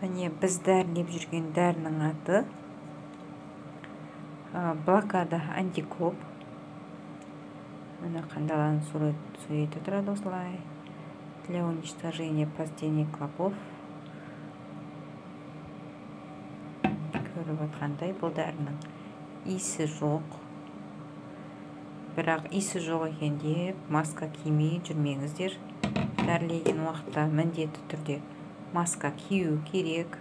Міне біз дәрілеп жүрген дәрінің аты блокада антикоп. Міне қандаланың суреті тұрады осылай. Для уничтожения пластине клопов. Көріп отқандай, бұл дәрінің иісі жоқ. Бірақ иісі жоқ екен деп маска кимей жүрмеңіздер. Дәрілеген уақытта міндетті түрде маска кию керек.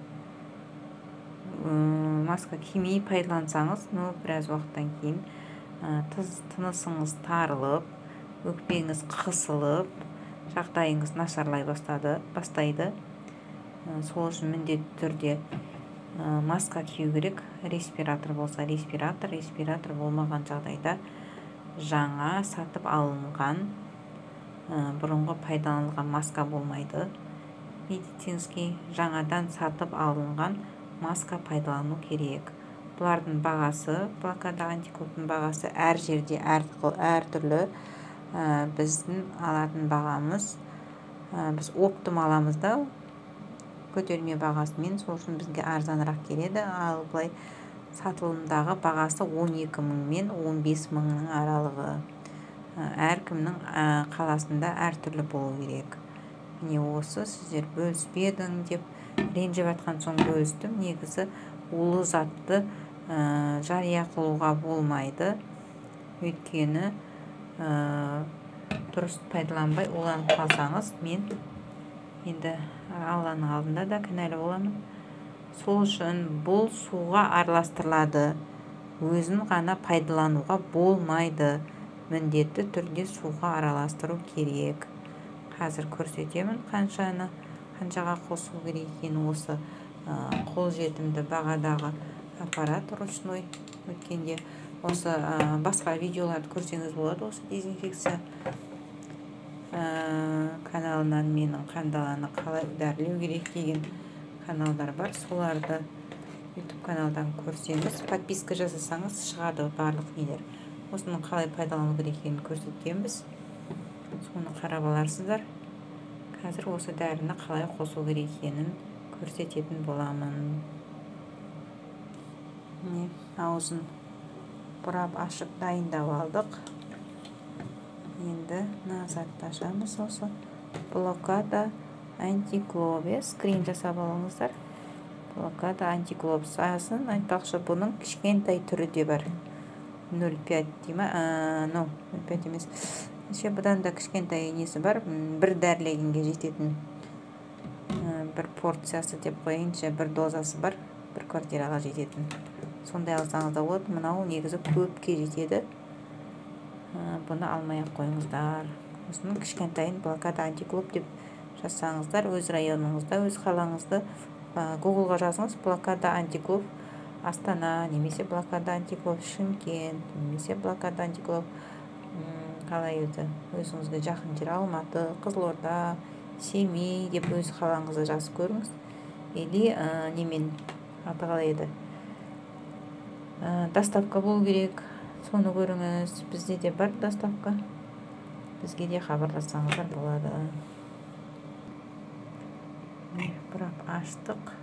Маска кимей пайдалансаңыз, біраз уақыттан кейін тынысыңыз тарылып, өкпеңіз қысылып, жағдайыңыз нашарлай бастайды. Сол үшін міндетті түрде маска кию керек. Респиратор болса респиратор болмаған жағдайда жаңа сатып алынған, бұрынғы пайдаланылған маска болмайды. Медицинский жаңадан сатып алынған маска пайдалану керек. Бұлардың бағасы, блокада антикоптың бағасы әр жерде әртүрлі. Біздің алатын бағамыз, біз оптым аламыз да, көтерме бағасымен, сол үшін бізге арзанырақ келеді. Ал былай сатылымдағы бағасы 12 мың мен 15 мыңның аралығы. Әркімнің қаласында әртүрлі болу керек. Міне осы сіздер бөліспедің деп ренжіп жатқан соң бөлістім. Негізі улы затты жария қылуға болмайды. Өйткені дұрыс пайдаланбай уланып қалсаңыз, мен енді Алланың алдында да кінәлі боламын. Сол үшін бұл суға араластырылады. Өзін ғана пайдалануға болмайды. Міндетті түрде суға араластыру керек. Қазір көрсетемін қаншаға қосу керек екенін. Осы қолжетімді бағадағы аппарат ручной. Өткенде осы басқа видеоларды көрсеңіз болады. Осы дезинфекция каналынан менің қандаланы қалай дәрілеу керек деген каналдар бар. Соларды YouTube каналдан көрсеңіз, подписка жасасаңыз шығады барлық нелер. Осының қалай пайдалану керек екенін көрсеткенбіз. Соны қарап аларсыздар. Қазір осы дәріні қалай қосу керек екенін көрсететін боламын. Міне, аузын бұрап ашып дайындап алдық. Енді назатты ашамыз. Осы блокада антиклоп. Скрин жасап алыңыздар. Блокада антиклоп сасын. Айтпақшы, бұның кішкентай түрі де бар. 0,5 дейма, 0,5 емес. Бұдан да кішкентай несі бар. Бір дәрілегенге жететін бір порциясы деп қойыңызшы, бір дозасы бар. Бір квартираға жететін. Сондай алсаңыз да болады. Мынау негізі көпке жетеді. Бұны алмай-ақ қойыңыздар. Осының кішкентайын блокада антиклоп деп жазсаңыздар, өз районыңызда, өз қалаңызды Google-ға жазыңыз. Блокада антиклоп Астана, немесе блокада антиклоп Шымкент, немесе блокада антиклоп қалай өзіңізге жақын жер Алматы, Қызылорда, Семей деп өз қалаңызды жазып көріңіз. Или немен аты қалай еді? Доставка болу керек. Соны көріңіз. Бізде де бар доставка. Бізге де хабарлассаңыздар болады. Бұрап аштық.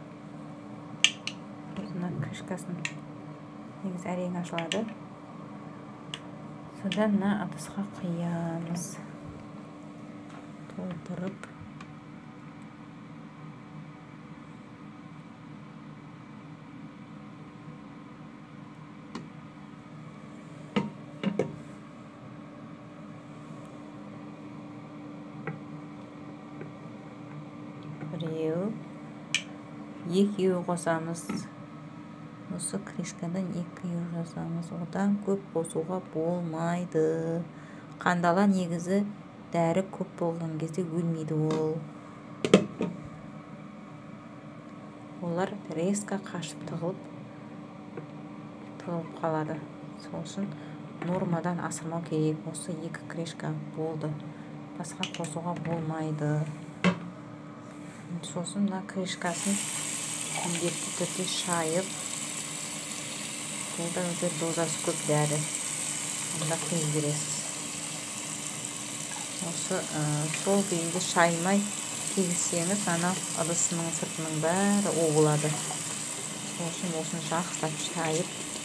Осына крышкасын негіз әрең ашылады. Содан мына ыдысқа құямыз. Толтырып. Біреу, екеу қосамыз. Осы крышкадан 2 жасамыз. Одан көп қосуға болмайды. Қандала негізі дәрі көп болған кезде өлмейді ол. Олар резко қашып тығылып қалады. Сол үшін нормадан асырмау керек. Осы 2 крышка болды. Басқа қосуға болмайды. Сосын мына крышкасын міндетті түрде шайып, бұл да өте дозасы көп дәрі. Онда құйып бересіз. Осы сол күйінде шаймай тегізсеңіз ана ыдысының сыртының бәрі оғылады. Сосын осыны жақсылап шайып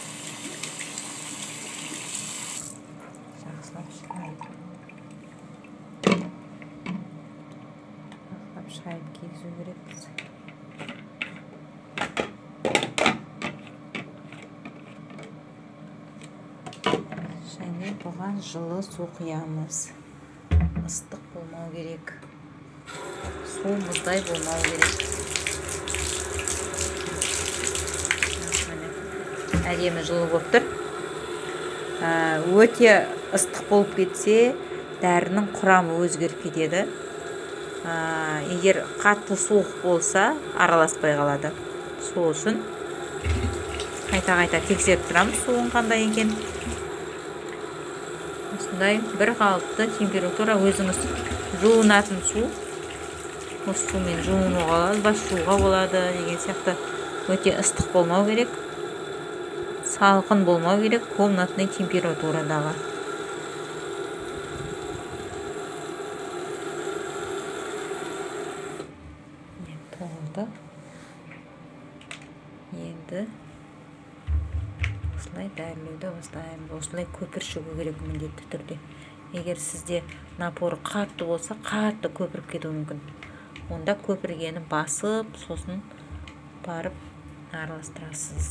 кигізу керекпіз. Және бұған жылы су құямыз. Ыстық болмау керек. Су мұздай болмау керек. Әдемі жылы болып тұр. Өте ыстық болып кетсе, дәрінің құрамы өзгеріп кетеді. Егер қатты суық болса, араласпай қалады. Сол үшін қайта-қайта тексеріп тұрамыз суын қандай екен. Осындай бір қалыпты температура, өзіңіз жуынатын су. Осы сумен жуынуға болады, бас жууға болады деген сияқты. Өте ыстық болмау керек. Салқын болмау керек, комнатный температурадағы. Толды. Енді осылай дәрілеуді бастаймыз. Осылай көпір шығу керек міндетті түрде. Егер сізде напоры қатты болса, қатты көпіріп кетуі мүмкін. Онда көпіргені басып, сосын барып араластырасыз.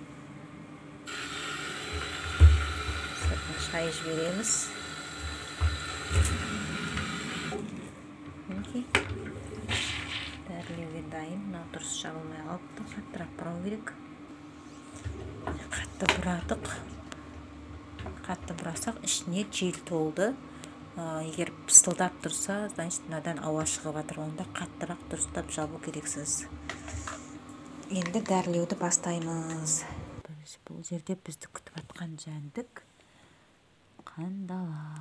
Сыртын шай жібереміз. Дәрілеуге дайын. Мынау дұрыс жабылмай қалыпты. Қаттырақ бұрау керек. Қатты бұрадық. Қатты бұрасақ, ішіне жел толды. Егер пыстылдап тұрса, значит, мынадан ауа шығып жатыр. Онда қаттырақ дұрыстап жабу керексіз. Енді дәрілеуді бастаймыз. Бұл жерде бізді күтіп атқан жәндік қандала.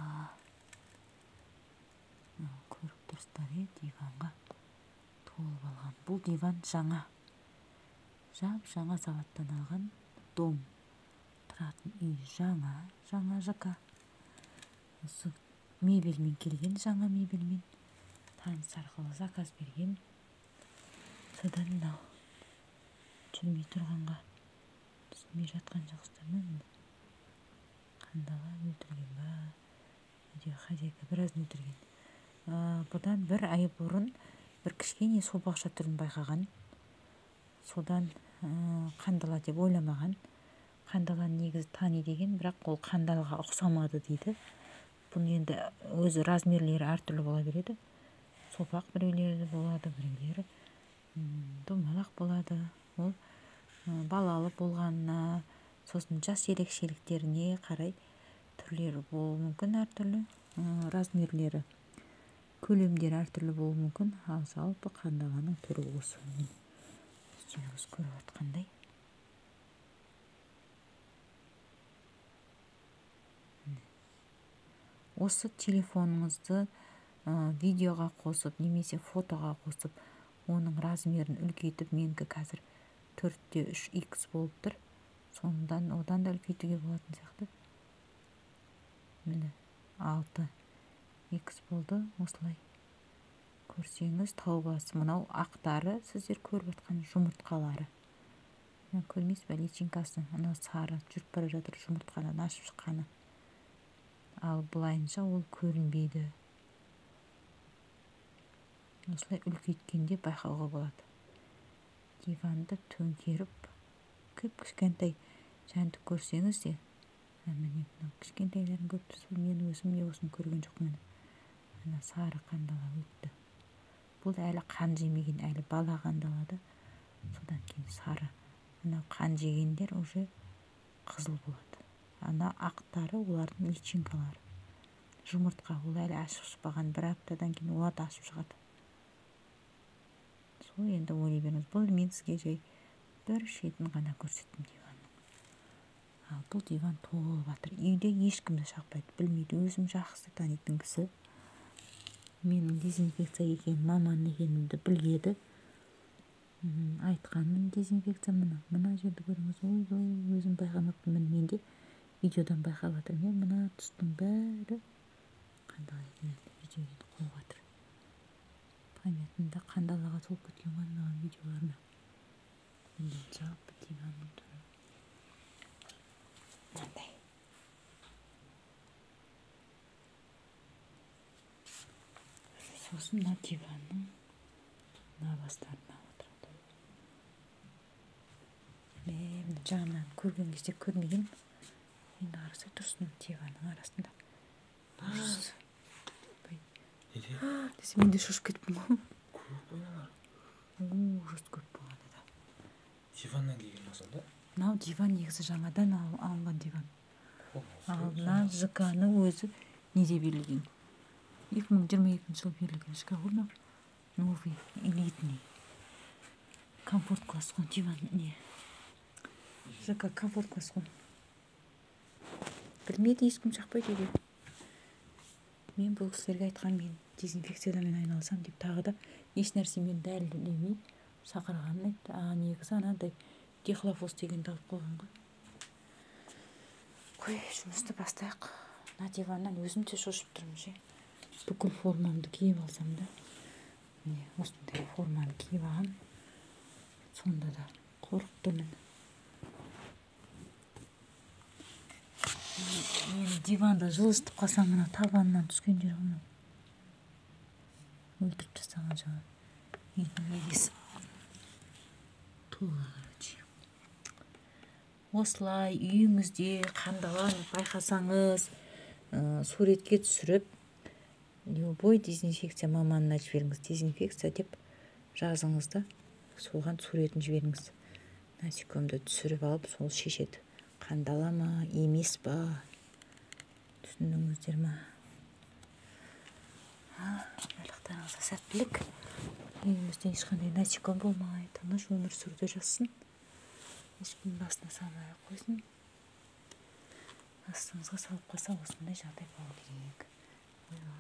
Көріп тұрсыздар, диванға толып алған. Бұл диван жаңа. Жаңа заводтан алған дом. Тұратын үй жаңа жака. Осы мебельмен келген, жаңа мебельмен. Таныс арқылы заказ берген. Содан мынау жүрмей тұрғанға түсінбей жатқан жоқсыздар ма? Қандала өлтірген ба? Хозяйка біраз өлтірген. Бұдан бір ай бұрын бір кішкене собақша түрін байқаған. Содан қандала деп ойламаған. Қандаланы негізі тани деген, бірақ ол қандалаға ұқсамады дейді. Бұны енді өзі размерлері әртүрлі бола береді. Сопақ біреулері болады, біреулері домалақ болады. Ол балалы болғанына, сосын жас ерекшеліктеріне қарай түрлері болуы мүмкін, әртүрлі размерлері, көлемдері әртүрлі болуы мүмкін. Ал жалпы қандаланың түрі осы. Өз көріп отқандай. Осы телефоныңызды видеоға қосып, немесе фотоға қосып, оның размерін үлкейтіп, менікі қазір 4:3x болып тұр. Содан одан да үлкейтуге болатын сияқты. Міне 6x болды. Осылай көрсеңіз тауып аласыз. Мынау ақтары сіздер көріп отқан жұмыртқалары. Көрмейсіз бе, личинкасы? Анау сары жүріп бара жатыр, жұмыртқадан ашып шыққаны. Ал бұлайынша ол көрінбейді. Осылай үлкейткенде байқауға болады. Диванды төңкеріп, кішкентай жәндік көрсеңіз де, міне кішкентайларын көп түсіп, мен өзім осыны көрген жоқпын. Ана сары қандала өтті. Бұл әлі қан жемеген, әлі бала қандалады. Содан кейін сары. Ана қан жегендер уже қызыл болады. Ана ақтары олардың личинкалары. Жұмыртқа, ол әлі ашып шықпаған, бір аптадан кейін олар да ашып шығады. Сол енді ойлай беріңіз. Бұл мен сізге жай бір шетін ғана көрсеттім диванның. Ал бұл диван толып жатыр. Үйде ешкімді шақпайды, білмейді. Өзім жақсы танитын кісі. Менің дезинфекция екен, маман екенімді білгеді. Айтқанмын дезинфекция мына жерді көріңіз. Ой, өзім байқамаппын. Мен де видеодан байқап жатырмын. Мына тұстың бәрі қандай видеодан қойып жатыр. памятында қандалаға толып кеткен ғой мынаған видеоларына. Енді жалпы диванның түрі мынандай. Сосын мына диванның мына бастарына отырады. Мен жағынан көрген кезде көрмеген. Енді қарасай тұрсын диванның арасында. Десе мен де шошып кетіппін ғой. Көп ойналар. Ужас көп болған еді. Диваннан келген масалда? Мынау диван негізі жаңадан алынған диван. Ал мына ЖК-ның өзі неде берілген? 2022 жылы берілген ЖК ғой мынау. Новый, элитный. Комфорт класс қой диван не. ЖК комфорт класс қой. Білмейді, ешкім шақпайды үйде. Мен бұл кісілерге айтқан, мен дезинфекциямен айналысам деп, тағы да еш нәрсемен дәлелдемей шақырғанын айтты. Негізі анандай дихлофос дегенді алып қойған ғой. Қой, жұмысты бастайық. Мына диваннан өзім де шошып тұрмын ше. Бүкіл формамды киіп алсам да. Міне, осындай форманы киіп алғам. Сонда да қорқып тұрмын. Мен диванда жылыстып қалсам, мына табанынан түскен жер ғой. Өлтіріп тастаған жаңа. Енді тола, короче. Осылай үйіңізде қандаланы байқасаңыз, суретке түсіріп, любой дезинфекция маманына жіберіңіз. Дезинфекция деп жазыңыз да, соған суретін жіберіңіз. Насекомды түсіріп алып, сол шешеді. Қандала ма, емес па? Түсіндіңіздер ма? Барлықтарыңызға сәттілік. Үйімізде ешқандай насеком болмай, тыныш өмір сүрді жазсын. Ешкім басына салмай қойсын. Астыңызға салып қалса, осындай жағдай болу керек.